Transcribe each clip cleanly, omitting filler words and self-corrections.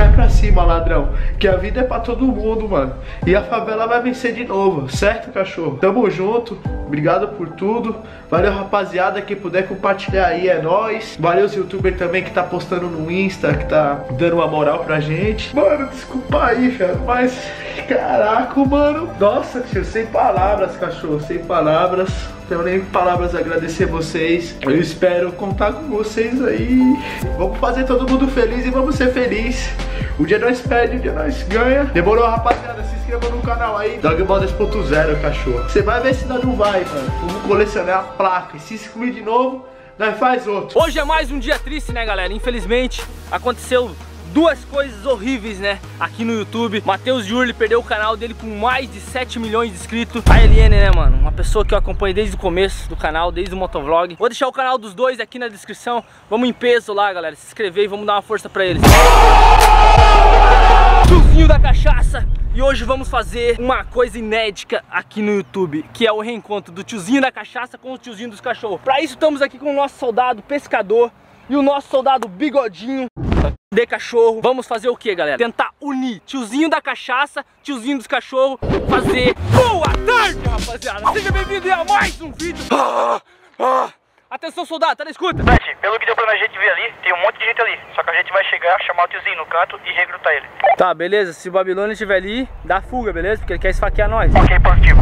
vai pra cima, ladrão. Que a vida é pra todo mundo, mano. E a favela vai vencer de novo, certo, cachorro? Tamo junto. Obrigado por tudo. Valeu, rapaziada. Quem puder compartilhar aí é nóis. Valeu os youtubers também que tá postando no Insta, que tá dando uma moral pra gente. Mano, desculpa aí, cara, mas... Caraca, mano. Nossa, tio, sem palavras, cachorro. Sem palavras. Não tenho nem palavras a agradecer vocês. Eu espero contar com vocês aí. Vamos fazer todo mundo feliz e vamos ser felizes. Um dia nós perde, um dia nós ganha. Demorou, rapaziada? Se inscreva no canal aí. Doggball 2.0, cachorro. Você vai ver se não vai, mano. Vamos colecionar a placa. E se excluir de novo, nós faz outro. Hoje é mais um dia triste, né, galera? Infelizmente, aconteceu duas coisas horríveis, né, aqui no YouTube. Matheus Jurli perdeu o canal dele com mais de 7 milhões de inscritos. A Eliane, né, mano, uma pessoa que eu acompanho desde o começo do canal, desde o motovlog. Vou deixar o canal dos dois aqui na descrição. Vamos em peso lá, galera, se inscrever e vamos dar uma força pra eles. Tiozinho da cachaça. E hoje vamos fazer uma coisa inédita aqui no YouTube, que é o reencontro do tiozinho da cachaça com o tiozinho dos cachorros. Pra isso estamos aqui com o nosso soldado pescador e o nosso soldado bigodinho de cachorro. Vamos fazer o que, galera? Tentar unir tiozinho da cachaça, tiozinho dos cachorros, fazer boa tarde, rapaziada. Seja bem-vindo a mais um vídeo. Atenção, soldado, tá na escuta? Beth, pelo que deu pra gente ver ali, tem um monte de gente ali. Só que a gente vai chegar, chamar o tiozinho no canto e recrutar ele. Tá, beleza. Se o Babilônia estiver ali, dá fuga, beleza? Porque ele quer esfaquear nós. Ok, positivo.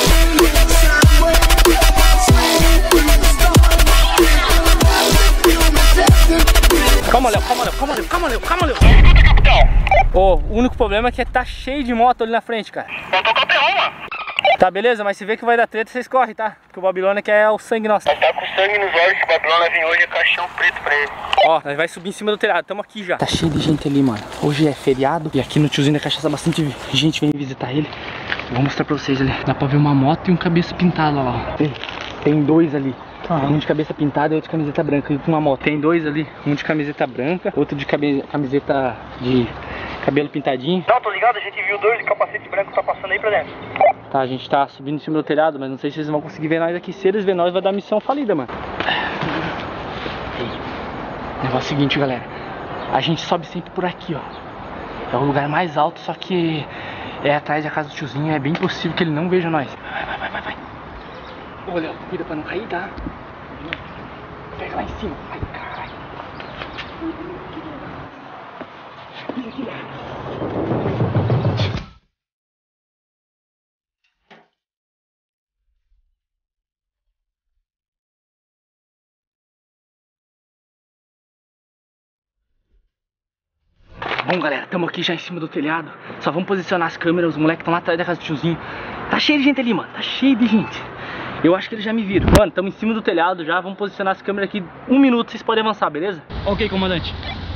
Calma, Léo, calma, Léo, calma, Léo, calma, Léo, calma, Léo. Ô, o único problema é que tá cheio de moto ali na frente, cara. Não tô campeão, mano. Tá, beleza, mas se vê que vai dar treta, vocês correm, tá? Porque o Babilônia quer o sangue nosso. Nós tá com sangue nos olhos, se o Babilônia vir hoje é caixão preto pra ele. Ó, nós vai subir em cima do telhado, tamo aqui já. Tá cheio de gente ali, mano. Hoje é feriado e aqui no tiozinho da cachaça bastante gente vem visitar ele. Vou mostrar pra vocês ali. Dá pra ver uma moto e um cabeça pintada lá, ó. Tem dois ali. Um de cabeça pintada e outro de camiseta branca. E com uma moto. Tem dois ali. Um de camiseta branca, outro de camiseta de cabelo pintadinho. Não, tô ligado, a gente viu dois de capacete branco tá passando aí pra dentro. Tá, a gente tá subindo em cima do telhado, mas não sei se vocês vão conseguir ver nós aqui. Se eles verem nós, vai dar missão falida, mano. O negócio é o seguinte, galera. A gente sobe sempre por aqui, ó. É o lugar mais alto, só que é atrás da casa do tiozinho. É bem possível que ele não veja nós. Vai. Olha, cuida pra não cair, tá? Pega lá em cima. Ai, caralho. Isso aqui, bom, galera, estamos aqui já em cima do telhado. Só vamos posicionar as câmeras. Os moleques estão lá atrás da casa do tiozinho. Tá cheio de gente ali, mano. Tá cheio de gente. Eu acho que eles já me viram. Mano, estamos em cima do telhado já. Vamos posicionar as câmeras aqui. 1 minuto, vocês podem avançar, beleza? Ok, comandante.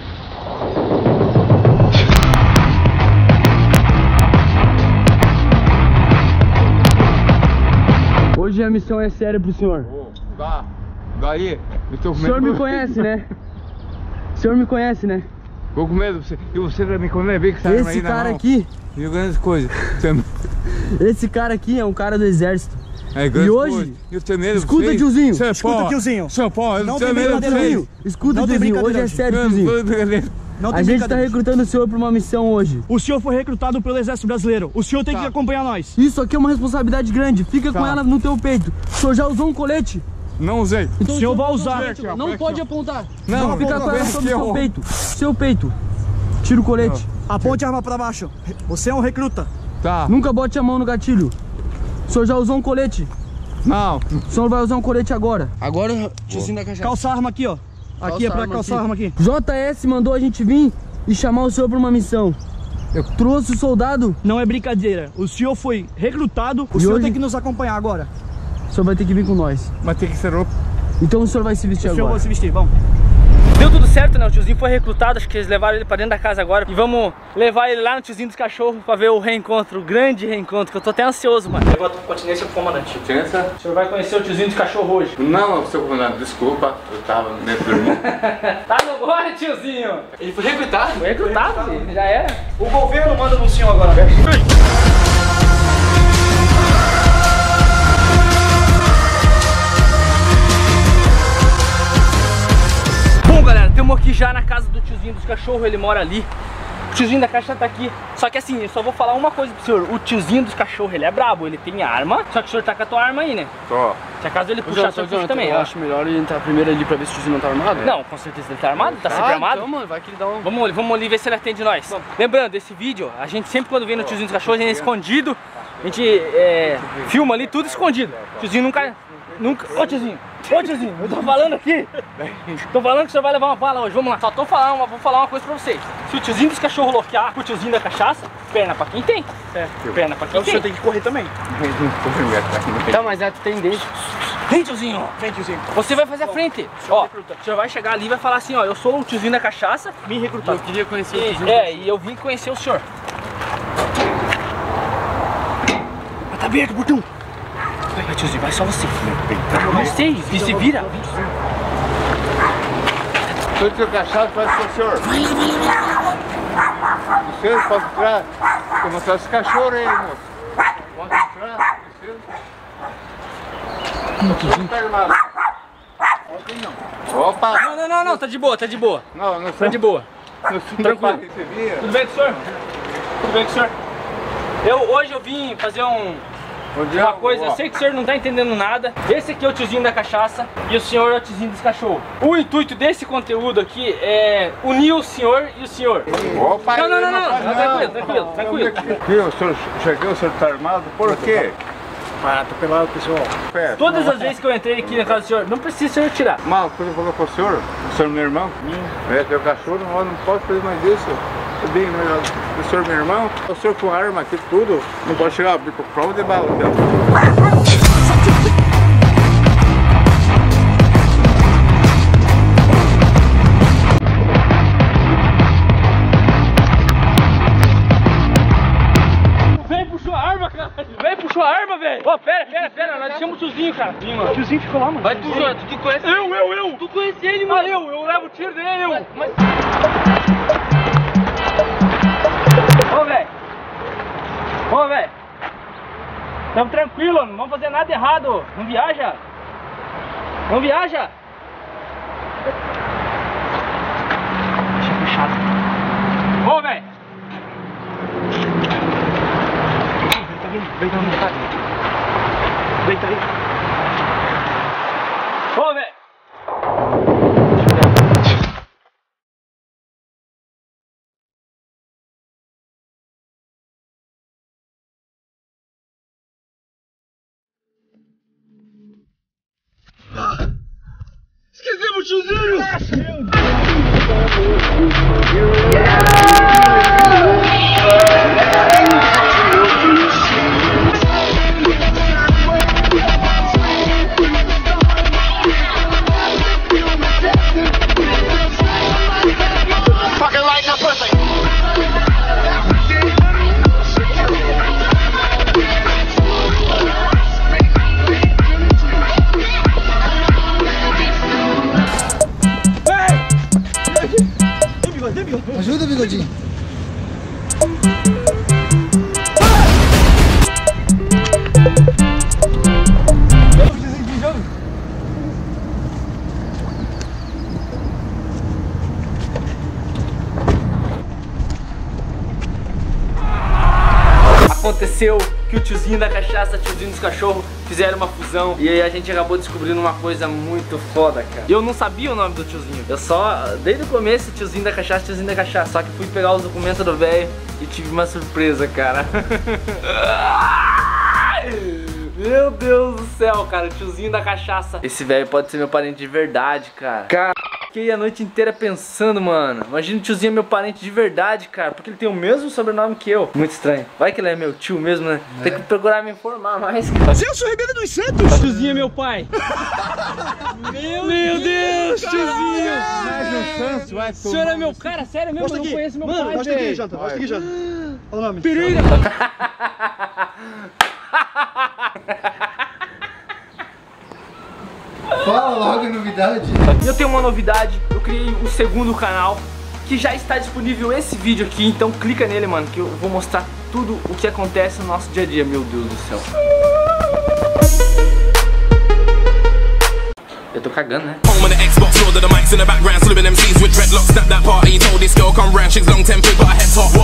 Hoje a missão é séria pro senhor. Daí, eu tô com medo. O senhor me conhece, né? O senhor me conhece, né? Tô com medo, e você também, quando é bem que saiu aí Esse cara aqui, viu grandes coisas. esse cara aqui é um cara do exército. É, e hoje, coisas. Eu tenho medo, escuta, vocês. tiozinho. Escuta, tiozinho. São Paulo, eu Não não tem tenho medo, brincadeira, vocês. Escuta, Não tem tiozinho. Hoje é brincadeira, sério, tiozinho. Não tem A gente tá brincadeira. recrutando o senhor pra uma missão hoje. O senhor foi recrutado pelo Exército Brasileiro. O senhor tem que acompanhar nós. Isso aqui é uma responsabilidade grande. Fica com ela no teu peito. O senhor já usou um colete? Não usei. Então o senhor vai usar. Não pode apontar. Não, Fica com ela sobre o seu aqui, peito. Seu peito. Tira o colete. Aponte a arma pra baixo. Você é um recruta. Tá. Nunca bote a mão no gatilho. O senhor já usou um colete? Não. O senhor vai usar um colete agora. Agora, tiozinho da cachaça. Calça a arma aqui, ó. Aqui é pra calçar a arma aqui. JS mandou a gente vir e chamar o senhor pra uma missão. Eu trouxe o soldado. Não é brincadeira. O senhor foi recrutado. O E senhor hoje- tem que nos acompanhar agora. O senhor vai ter que vir com nós. Mas tem que ser roupa. Então o senhor vai se vestir O senhor agora. vai se vestir, vamos. Deu tudo certo, né? O tiozinho foi recrutado, acho que eles levaram ele pra dentro da casa agora. E vamos levar ele lá no tiozinho dos cachorros pra ver o reencontro, o grande reencontro, que eu tô até ansioso, mano. Eu boto continência pro comandante. Licença? O senhor vai conhecer o tiozinho dos cachorros hoje. Não, seu comandante, desculpa. Eu tava meio dormindo. Tá no gole, tiozinho! Ele foi recrutado? Foi recrutado, filho. Já era. O governo manda no senhor agora. Bom, galera, estamos aqui já na casa do tiozinho dos cachorros, ele mora ali. O tiozinho da caixa tá aqui. Só que assim, eu só vou falar uma coisa pro senhor. O tiozinho dos cachorros, ele é brabo, ele tem arma. Só que o senhor tá com a tua arma aí, né? Tô. Se acaso ele puxar a sua ficha também. Eu acho melhor ele entrar primeiro ali pra ver se o tiozinho não tá armado. Não, com certeza ele tá armado, tá sempre armado. Então, mano, vai que ele dá um... Vamos ali ver se ele atende nós. Lembrando, esse vídeo, a gente sempre quando vem no tiozinho dos cachorros, a gente é escondido. A gente filma ali tudo escondido. O tiozinho nunca... Ô tiozinho, eu tô falando aqui. Tô falando que o senhor vai levar uma bala hoje, vamos lá. Só vou falar uma coisa pra vocês. Se o tiozinho dos cachorros loquear com o tiozinho da cachaça, perna pra quem tem. Perna pra quem tem. O senhor tem que correr também. Tá, mas é tendência. Vem tiozinho. Vem, tiozinho. Você vai fazer a frente. Ó, o senhor vai chegar ali e vai falar assim, ó, eu sou o tiozinho da cachaça. Me recrutar. Eu queria conhecer o tiozinho. E eu vim conhecer o senhor. Mas tá aberto o portão. Vai, tiozinho, vai só você. Não sei, se vira. Sou teu cachaça, faz o senhor. Vai lá. O senhor pode entrar. Vou mostrar esse cachorro aí, moço. Pode entrar. Não pega nada. Opa! Não, tá de boa. Não Tá de boa. Tranquilo. Tudo bem com o senhor? Tudo bem com o senhor? Hoje eu vim fazer uma coisa, eu sei que o senhor não tá entendendo nada. Esse aqui é o tiozinho da cachaça e o senhor é o tiozinho dos cachorros. O intuito desse conteúdo aqui é unir o senhor e o senhor. Opa! Não, tranquilo. O senhor chegou, o senhor tá armado? Por quê? Para atropelar o pessoal. Todas as vezes que eu entrei aqui na casa do senhor, não precisa o senhor tirar. Mal, quando eu falou pro senhor, o senhor é meu irmão? Teu cachorro, não pode fazer mais isso. Bem, o senhor é meu irmão, o senhor com arma aqui, tudo, não pode chegar a abrir por prova de bala. Puxou a arma, velho! Ô, pera, nós deixamos o tiozinho, cara. O tiozinho ficou lá, mano. Vai tu, João, tu conhece ele? Eu! Tu conhece ele, mano? Eu levo o tiro dele, Mas... Ô, velho! Tamo tranquilo, não vamos fazer nada errado. Não viaja! Deixa fechado. Ô, velho! Vem tá aí. Ô, velho! Esquecemos o tiozinho! Ajuda, bigodinho. Aconteceu que o tiozinho da cachaça, tiozinho dos cachorros fizeram uma fusão e aí a gente acabou descobrindo uma coisa muito foda, cara. Eu não sabia o nome do tiozinho. Eu só, desde o começo, tiozinho da cachaça. Só que fui pegar os documentos do velho e tive uma surpresa, cara. Meu Deus do céu, cara, o tiozinho da cachaça. Esse velho pode ser meu parente de verdade, cara. Fiquei a noite inteira pensando, mano. Imagina o tiozinho é meu parente de verdade, cara. Porque ele tem o mesmo sobrenome que eu. Muito estranho. Vai que ele é meu tio mesmo, né? Tem que procurar me informar mais, cara. Celso Ribeiro dos Santos! O tiozinho é meu pai. Meu Deus, tiozinho. Mas o Santos vai O senhor é meu cara? Sério mesmo? Eu não conheço meu pai, Mostra aqui, velho. Janta. Mostra aqui, Janta. Olha o nome. Pereira. Fala logo a novidade. Eu tenho uma novidade, eu criei o segundo canal que já está disponível esse vídeo aqui, então clica nele, mano, que eu vou mostrar tudo o que acontece no nosso dia a dia, meu Deus do céu. Eu tô cagando, né? Home on the Xbox, load of the mics in the background, slipping MCs with dreadlocks. Snap that party, told this girl come round, she's long tempered, but her head top.